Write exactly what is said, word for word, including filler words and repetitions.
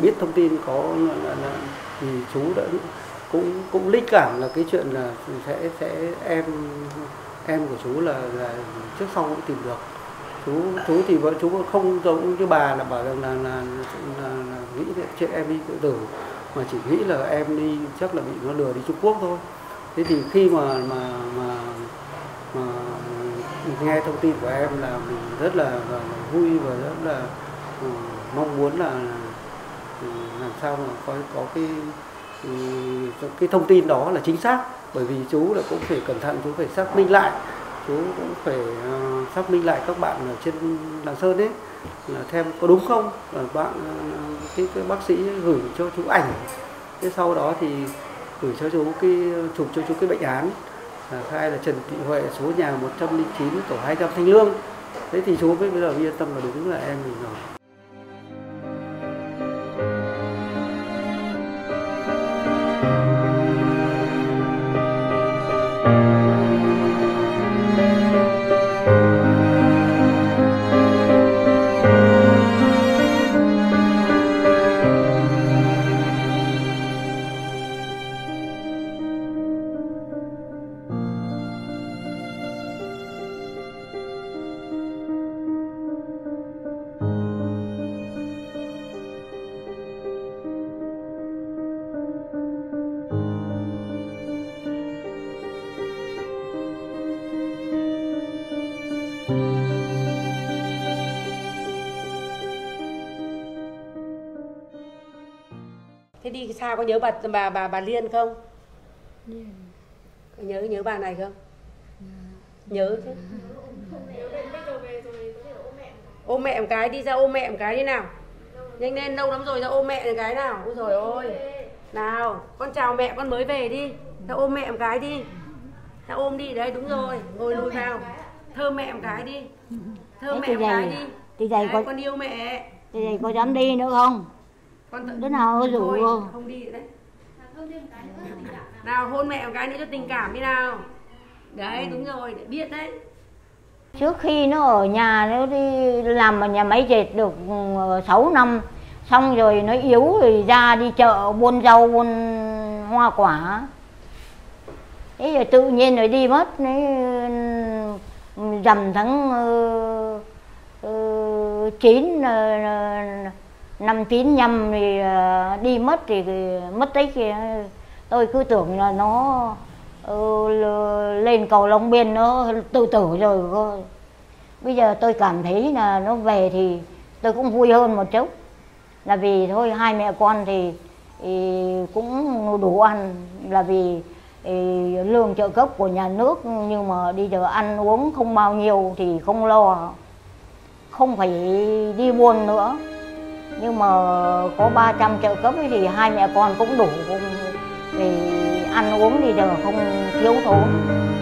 biết thông tin có là, là, là, thì chú đã cũng cũng linh cảm là cái chuyện là sẽ sẽ em em của chú là, là trước sau cũng tìm được. Chú chú thì vợ chú không giống như bà là bảo rằng là là, là, là, là nghĩ chuyện em đi tự tử, mà chỉ nghĩ là em đi chắc là bị nó lừa đi Trung Quốc thôi. Thế thì khi mà mà mà, mà nghe thông tin của em là mình rất là, là, là vui và rất là uh, mong muốn là uh, làm sao mà có có cái uh, cái thông tin đó là chính xác, bởi vì chú là cũng phải cẩn thận, chú phải xác minh lại, chú cũng phải uh, xác minh lại các bạn ở trên Lạng Sơn đấy là thêm có đúng không, là bạn uh, cái, cái bác sĩ gửi cho chú ảnh, thế sau đó thì gửi cho chú cái chụp cho chú cái bệnh án, là khai là Trần Thị Huệ, số nhà một trăm lẻ chín tổ hai trăm Thanh Lương. Thế thì chú mới bây giờ yên tâm là đúng là em mình rồi. Thế đi xa có nhớ bà bà bà bà Liên không? Liên. Có nhớ nhớ bà này không? Nhớ chứ. Ôm mẹ một cái, đi ra ôm mẹ một cái đi nào. Nhanh lên, lâu lắm rồi, ra ôm mẹ một cái nào. Ôi trời ơi. Nào, con chào mẹ, con mới về đi. Ra ôm mẹ một cái đi. Ra ôm đi, đấy đúng rồi. Ngồi lùi vào. Thơm mẹ một cái đi. Thơm mẹ một cái đi. Thì dày con... con yêu mẹ. Thì dày có dám đi nữa không? Con tự... đứa nào rủ thôi, không đi đấy. Nào hôn mẹ một cái nữa cho tình cảm đi nào. Đấy đúng rồi, để biết đấy. Trước khi nó ở nhà, nó đi làm ở nhà máy dệt được sáu năm, xong rồi nó yếu rồi ra đi chợ buôn rau buôn hoa quả. Thế rồi tự nhiên rồi đi mất. Rằm tháng uh, uh, chín uh, năm chín nhâm thì uh, đi mất thì mất tích thì tôi cứ tưởng là nó uh, lên cầu Long Biên nó tự tử rồi cơ. Bây giờ tôi cảm thấy là nó về thì tôi cũng vui hơn một chút, là vì thôi hai mẹ con thì, thì cũng đủ ăn, là vì thì lương trợ cấp của nhà nước, nhưng mà đi giờ ăn uống không bao nhiêu thì không lo, không phải đi buôn nữa. Nhưng mà có ba trăm trợ cấp thì hai mẹ con cũng đủ, thì ăn uống thì giờ không thiếu thốn.